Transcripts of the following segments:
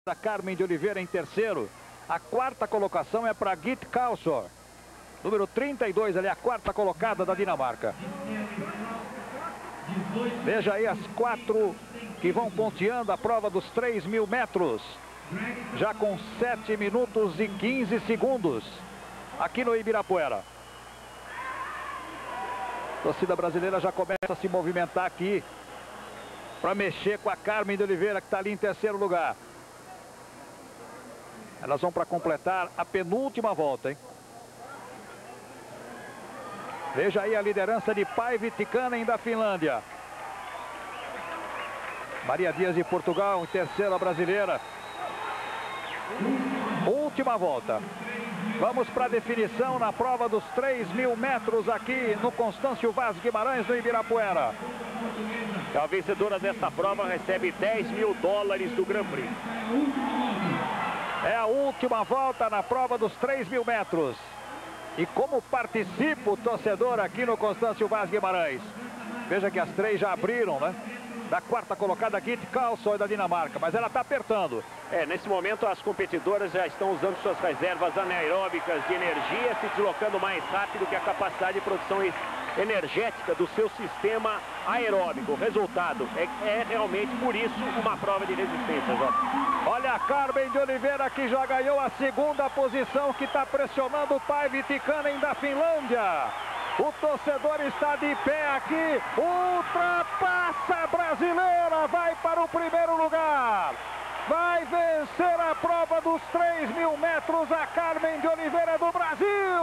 A Carmen de Oliveira em terceiro. A quarta colocação é para Gitte Kalsøy. Número 32, ali a quarta colocada da Dinamarca. Veja aí as 4 que vão ponteando a prova dos 3.000 metros. Já com 7 minutos e 15 segundos. Aqui no Ibirapuera. A torcida brasileira já começa a se movimentar aqui para mexer com a Carmen de Oliveira, que está ali em terceiro lugar. Elas vão para completar a penúltima volta, hein? Veja aí a liderança de Päivi Tikkanen da Finlândia. Maria Dias de Portugal em terceira, brasileira. Última volta. Vamos para a definição na prova dos 3.000 metros aqui no Constâncio Vaz Guimarães, no Ibirapuera. A vencedora desta prova recebe $10.000 do Grand Prix. É a última volta na prova dos 3.000 metros. E como participa o torcedor aqui no Constâncio Vaz Guimarães. Veja que as 3 já abriram, né? Da quarta colocada, Gitte Kalsøy da Dinamarca. Mas ela está apertando. Nesse momento as competidoras já estão usando suas reservas anaeróbicas de energia, se deslocando mais rápido que a capacidade de produção energética do seu sistema aeróbico. O resultado é realmente, por isso, uma prova de resistência, Jota. Olha a Carmen de Oliveira, que já ganhou a segunda posição, que está pressionando o Päivi Tikkanen da Finlândia. O torcedor está de pé aqui, ultrapassa a brasileira, vai para o primeiro lugar. Vai vencer a prova dos 3.000 metros a Carmen de Oliveira do Brasil.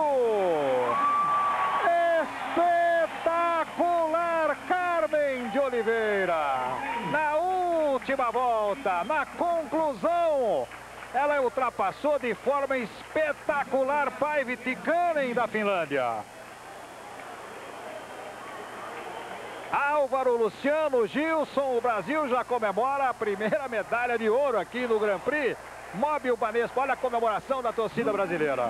Espetacular, Carmen de Oliveira. Na última volta, na conclusão, ela ultrapassou de forma espetacular Päivi Tikkanen da Finlândia. Álvaro, Luciano, Gilson, o Brasil já comemora a primeira medalha de ouro aqui no Grand Prix. Móbil Banespa, olha a comemoração da torcida brasileira.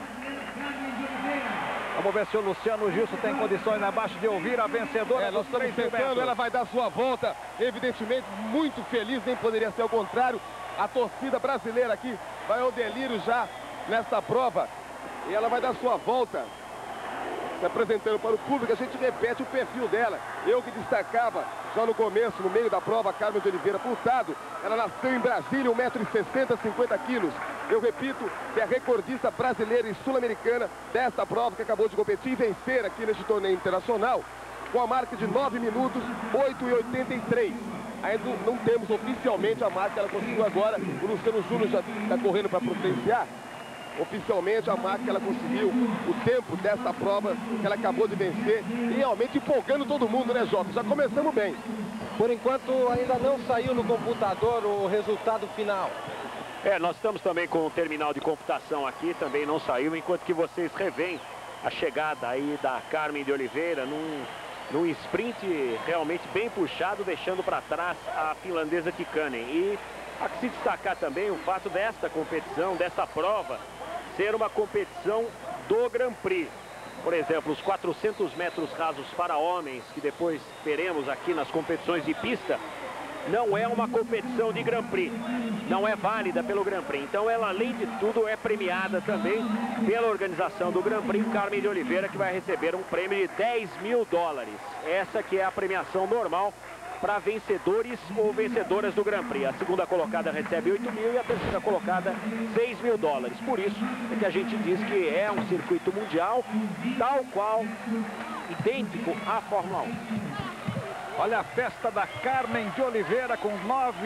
Vamos ver se o Luciano Gilson tem condições abaixo de ouvir a vencedora dos 3.000 metros. Ela vai dar sua volta, evidentemente muito feliz, nem poderia ser o contrário. A torcida brasileira aqui vai ao delírio já nesta prova. E ela vai dar sua volta. Se apresentando para o público, a gente repete o perfil dela. Eu que destacava já no começo, no meio da prova, a Carmen de Oliveira Furtado. Ela nasceu em Brasília, 1,60 m, 50 kg. Eu repito, que é recordista brasileira e sul-americana desta prova, que acabou de competir e vencer aqui neste torneio internacional, com a marca de 9 minutos, 8,83. Ainda não temos oficialmente a marca que ela conseguiu agora. O Luciano Júnior já está correndo para providenciar oficialmente a marca que ela conseguiu, o tempo dessa prova que ela acabou de vencer, e realmente empolgando todo mundo, né, Jota? Já começamos bem. Por enquanto ainda não saiu no computador o resultado final. Nós estamos também com o terminal de computação aqui, também não saiu, enquanto que vocês revêem a chegada aí da Carmen de Oliveira num sprint realmente bem puxado, deixando para trás a finlandesa Tikkanen. E há que se destacar também o fato desta competição, desta prova, ser uma competição do Grand Prix. Por exemplo, os 400 metros rasos para homens, que depois teremos aqui nas competições de pista, não é uma competição de Grand Prix, não é válida pelo Grand Prix. Então ela, além de tudo, é premiada também pela organização do Grand Prix. Carmen de Oliveira, que vai receber um prêmio de $10.000. Essa que é a premiação normal para vencedores ou vencedoras do Grand Prix. A segunda colocada recebe $8.000 e a terceira colocada $6.000. Por isso é que a gente diz que é um circuito mundial, tal qual, idêntico à Fórmula 1. Olha a festa da Carmen de Oliveira com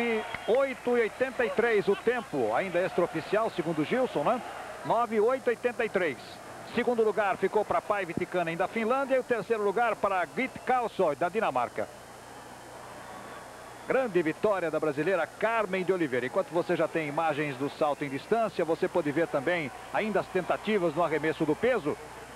9,883 o tempo, ainda extraoficial, segundo Gilson, né? 9,883. Segundo lugar ficou para Päivi Tikkanen da Finlândia e o terceiro lugar para Gitte Kalsøy da Dinamarca. Grande vitória da brasileira Carmen de Oliveira. Enquanto você já tem imagens do salto em distância, você pode ver também ainda as tentativas no arremesso do peso.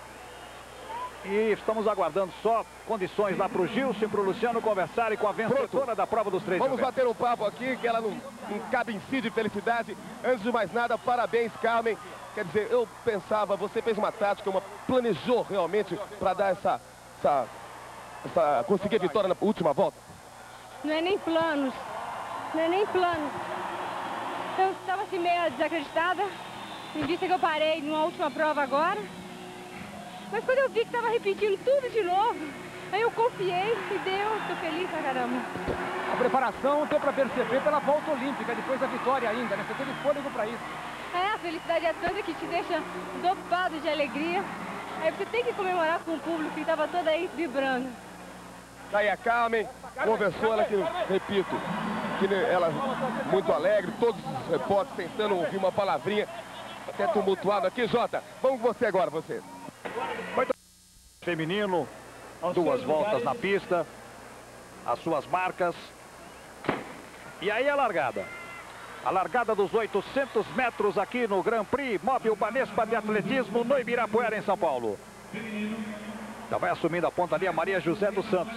E estamos aguardando só condições lá para o Gilson e para o Luciano conversarem com a vencedora da prova dos 3.000 metros. Vamos bater um papo aqui, que ela não cabe em si de felicidade. Antes de mais nada, parabéns, Carmen. Quer dizer, eu pensava, você fez uma tática, planejou realmente para dar conseguir a vitória na última volta? Não é nem planos, não é nem planos. Eu estava assim meio desacreditada, em vista que eu parei numa última prova agora. Mas quando eu vi que estava repetindo tudo de novo, aí eu confiei e deu, tô feliz pra caramba. A preparação deu para perceber pela volta olímpica, depois da vitória ainda, né? Você teve fôlego para isso. A felicidade é tanta que te deixa dopado de alegria. Aí você tem que comemorar com o público que estava todo aí vibrando. Tá aí a Carmen, conversou, ela que, repito, que ela muito alegre, todos os repórteres tentando ouvir uma palavrinha, até tumultuado aqui. Jota, vamos com você agora, você. Feminino, 2 voltas na pista, as suas marcas. E aí a largada. A largada dos 800 metros aqui no Grand Prix Móvel Banespa de Atletismo no Ibirapuera, em São Paulo. Já vai assumindo a ponta ali a Maria José dos Santos.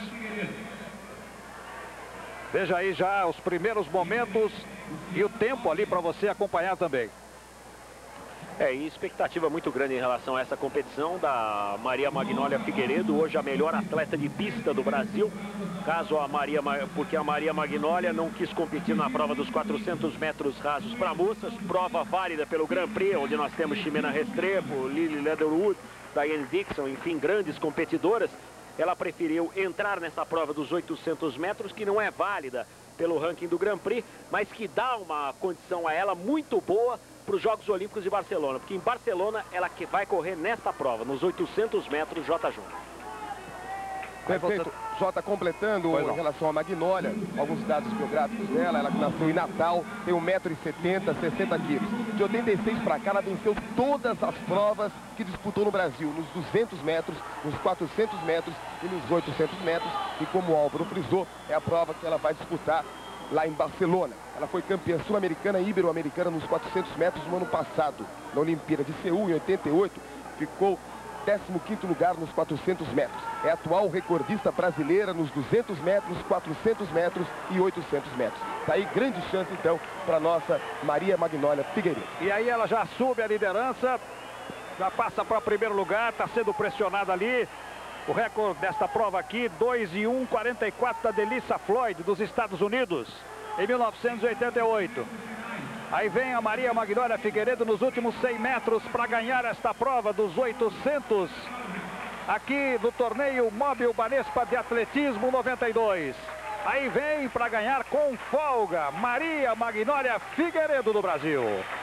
Veja aí já os primeiros momentos e o tempo ali para você acompanhar também. E expectativa muito grande em relação a essa competição da Maria Magnólia Figueiredo, hoje a melhor atleta de pista do Brasil. Porque a Maria Magnólia não quis competir na prova dos 400 metros rasos para moças, prova válida pelo Grand Prix, onde nós temos Ximena Restrepo, Lily Leatherwood, Diane Dixon, enfim, grandes competidoras. Ela preferiu entrar nessa prova dos 800 metros, que não é válida pelo ranking do Grand Prix, mas que dá uma condição a ela muito boa para os Jogos Olímpicos de Barcelona, porque em Barcelona ela que vai correr nesta prova, nos 800 metros J. Júnior. Perfeito. Jota, completando em relação à Magnólia, alguns dados biográficos dela, ela que nasceu em Natal, tem 1,70 m, 60 quilos. De 86 para cá, ela venceu todas as provas que disputou no Brasil, nos 200 metros, nos 400 metros e nos 800 metros. E como o Álvaro frisou, é a prova que ela vai disputar lá em Barcelona. Ela foi campeã sul-americana e ibero-americana nos 400 metros no ano passado. Na Olimpíada de Seul, em 88, ficou 15º lugar nos 400 metros. É a atual recordista brasileira nos 200 metros, 400 metros e 800 metros. Daí grande chance, então, para nossa Maria Magnólia Figueiredo. E aí ela já sube a liderança, já passa para o primeiro lugar, está sendo pressionada ali. O recorde desta prova aqui, 2:1:44 da Delissa Floyd, dos Estados Unidos, em 1988. Aí vem a Maria Magnólia Figueiredo nos últimos 100 metros para ganhar esta prova dos 800 aqui no torneio Móvel Banespa de Atletismo 92. Aí vem para ganhar com folga Maria Magnólia Figueiredo do Brasil.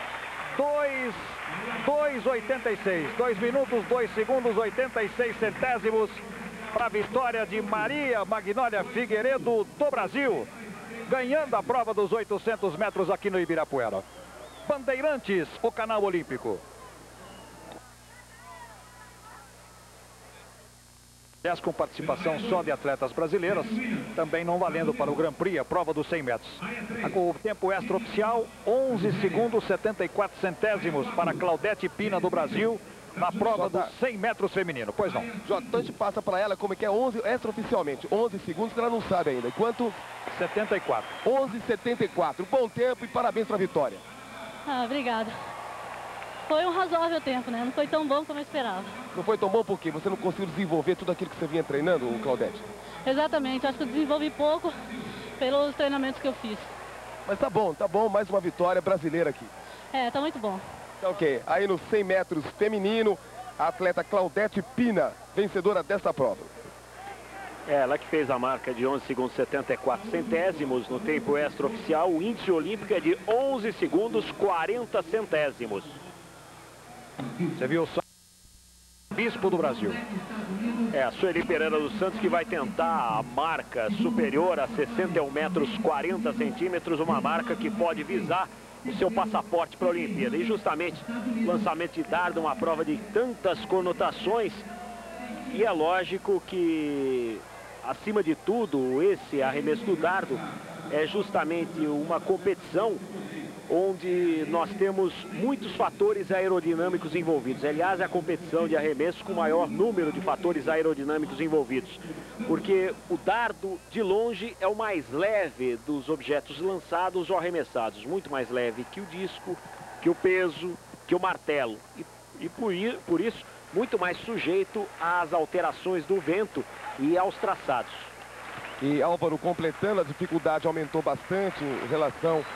2:86, 2 minutos, 2 segundos, 86 centésimos para a vitória de Maria Magnólia Figueiredo do Brasil, ganhando a prova dos 800 metros aqui no Ibirapuera. Bandeirantes, o canal olímpico. Com participação só de atletas brasileiras, também não valendo para o Grand Prix, a prova dos 100 metros. O tempo extraoficial, 11 segundos 74 centésimos para Claudete Pina do Brasil, na prova dos 100 metros feminino. Pois não. Jota, então a gente passa para ela como é que é 11 extraoficialmente. 11 segundos que ela não sabe ainda. Quanto? 74. 11:74. Bom tempo e parabéns para a vitória. Obrigada. Foi um razoável tempo, né? Não foi tão bom como eu esperava. Não foi tão bom porque você não conseguiu desenvolver tudo aquilo que você vinha treinando, Claudete? Exatamente. Acho que eu desenvolvi pouco pelos treinamentos que eu fiz. Mas tá bom. Mais uma vitória brasileira aqui. Tá muito bom. Então, ok. Aí nos 100 metros feminino, a atleta Claudete Pina, vencedora desta prova. Ela que fez a marca de 11 segundos 74 centésimos no tempo extraoficial. O índice olímpico é de 11 segundos 40 centésimos. Você viu só o bispo do Brasil. A Sueli Pereira dos Santos que vai tentar a marca superior a 61 metros 40 centímetros, uma marca que pode visar o seu passaporte para a Olimpíada. E justamente o lançamento de dardo, uma prova de tantas conotações, e é lógico que, acima de tudo, esse arremesso do dardo é justamente uma competição onde nós temos muitos fatores aerodinâmicos envolvidos. Aliás, é a competição de arremesso com o maior número de fatores aerodinâmicos envolvidos, porque o dardo, de longe, é o mais leve dos objetos lançados ou arremessados, muito mais leve que o disco, que o peso, que o martelo, e por isso, muito mais sujeito às alterações do vento e aos traçados. E Álvaro, completando, a dificuldade aumentou bastante em relação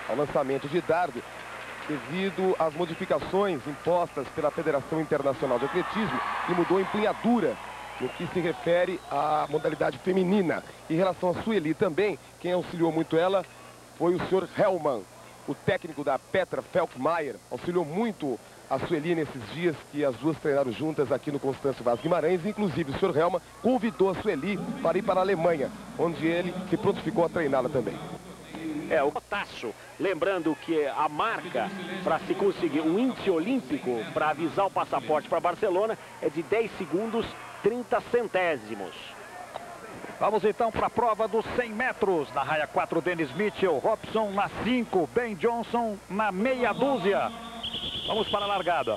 ao lançamento de dardo, devido às modificações impostas pela Federação Internacional de Atletismo, que mudou a empunhadura no que se refere à modalidade feminina. Em relação a Sueli também, quem auxiliou muito ela foi o Sr. Hellman, o técnico da Petra Felkmeier, auxiliou muito a Sueli nesses dias que as duas treinaram juntas aqui no Constâncio Vaz Guimarães. Inclusive, o Sr. Hellman convidou a Sueli para ir para a Alemanha, onde ele se prontificou a treiná-la também. O Tasso, lembrando que a marca para se conseguir um índice olímpico para avisar o passaporte para Barcelona é de 10 segundos 30 centésimos. Vamos então para a prova dos 100 metros. Na raia 4, Dennis Mitchell, Robson na 5, Ben Johnson na meia dúzia. Vamos para a largada.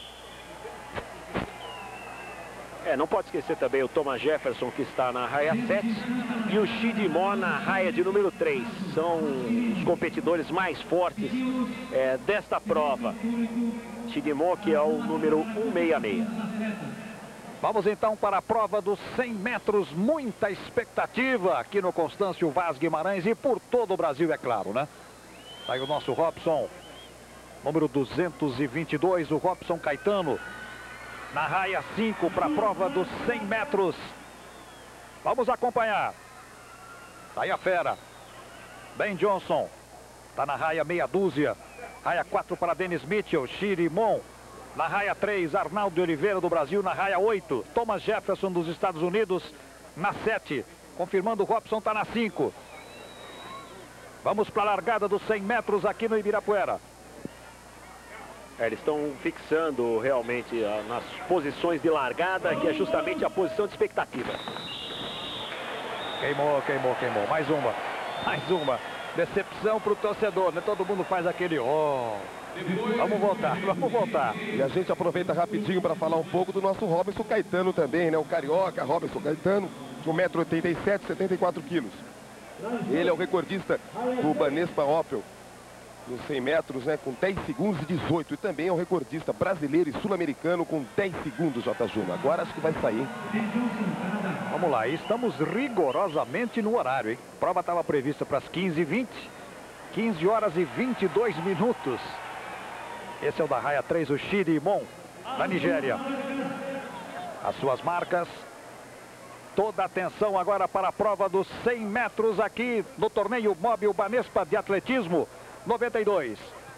Não pode esquecer também o Thomas Jefferson, que está na raia 7, e o Chidimó na raia de número 3. São os competidores mais fortes desta prova. Chidimó, que é o número 166. Vamos então para a prova dos 100 metros. Muita expectativa aqui no Constâncio Vaz Guimarães e por todo o Brasil, é claro, né? Tá aí o nosso Robson, número 222, o Robson Caetano. Na raia 5 para a prova dos 100 metros. Vamos acompanhar. Tá aí a fera. Ben Johnson. Tá na raia meia dúzia. Raia 4 para Dennis Mitchell. Chirimon. Na raia 3, Arnaldo de Oliveira do Brasil. Na raia 8, Thomas Jefferson dos Estados Unidos. Na 7. Confirmando, o Robson tá na 5. Vamos para a largada dos 100 metros aqui no Ibirapuera. Eles estão fixando realmente nas posições de largada, que é justamente a posição de expectativa. Queimou. Mais uma. Decepção para o torcedor, né? Todo mundo faz aquele Vamos voltar. E a gente aproveita rapidinho para falar um pouco do nosso Robson Caetano também, né? O carioca Robson Caetano, de 1,87 m, 74 quilos. Ele é o recordista do Banespa Opel nos 100 metros, né, com 10 segundos e 18. E também é o recordista brasileiro e sul-americano com 10 segundos, J. Júnior. Agora acho que vai sair. Vamos lá, estamos rigorosamente no horário, hein? A prova estava prevista para as 15h20. 15 horas e 22 minutos. Esse é o da raia 3, o Chirimon, da Nigéria. As suas marcas. Toda a atenção agora para a prova dos 100 metros aqui no torneio móvel Banespa de atletismo 92.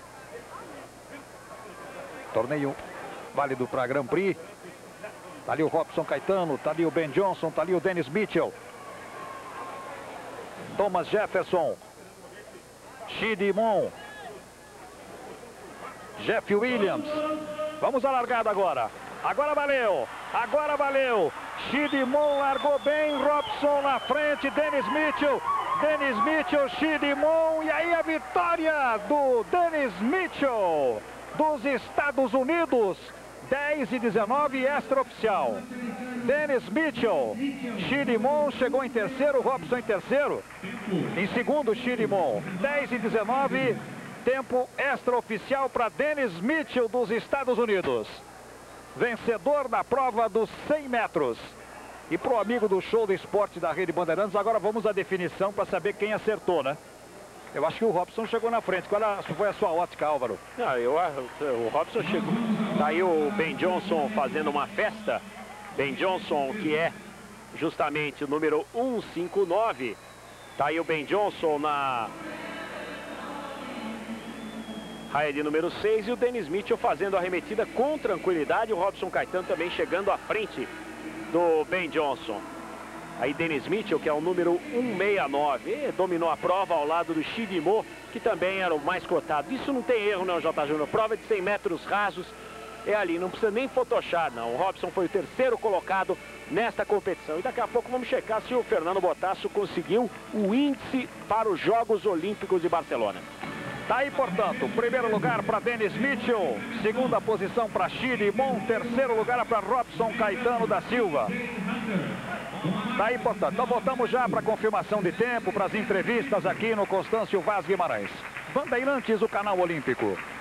Torneio válido para Grand Prix. Tá ali o Robson Caetano, tá ali o Ben Johnson, tá ali o Dennis Mitchell. Thomas Jefferson. Chidimon. Jeff Williams. Vamos à largada agora. Agora valeu. Chidimon largou bem, Robson na frente, Dennis Mitchell, Chidimon, e aí a vitória do Dennis Mitchell dos Estados Unidos. 10 e 19, extraoficial. Dennis Mitchell. Chidimon chegou em terceiro, Robson em terceiro. Em segundo, Chidimon. 10 e 19, tempo extraoficial para Dennis Mitchell dos Estados Unidos. Vencedor da prova dos 100 metros. E pro amigo do Show do Esporte da Rede Bandeirantes, agora vamos à definição para saber quem acertou, né? Eu acho que o Robson chegou na frente. Qual foi a sua ótica, Álvaro? O Robson chegou. Tá aí o Ben Johnson fazendo uma festa. Ben Johnson, que é justamente o número 159. Tá aí o Ben Johnson na raia de número 6 e o Dennis Mitchell fazendo a arremetida com tranquilidade. O Robson Caetano também chegando à frente do Ben Johnson. Aí Dennis Mitchell, que é o número 169, dominou a prova ao lado do Chidimon, que também era o mais cotado. Isso não tem erro, não, J. Júnior. Prova de 100 metros rasos é ali, não precisa nem photoshop, não. O Robson foi o terceiro colocado nesta competição. E daqui a pouco vamos checar se o Fernando Botasso conseguiu o índice para os Jogos Olímpicos de Barcelona. Tá aí, portanto, primeiro lugar para Dennis Mitchell, segunda posição para Chidimon, terceiro lugar para Robson Caetano da Silva. Tá aí, portanto, então voltamos já para a confirmação de tempo, para as entrevistas aqui no Constâncio Vaz Guimarães. Bandeirantes, o canal olímpico.